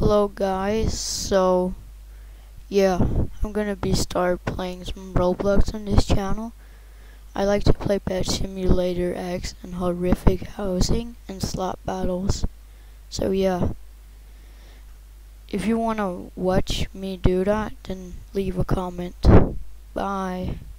Hello guys, so yeah, I'm gonna start playing some Roblox on this channel. I like to play Pet Simulator X and horrific housing and slot battles. So yeah, if you wanna watch me do that, then leave a comment. Bye.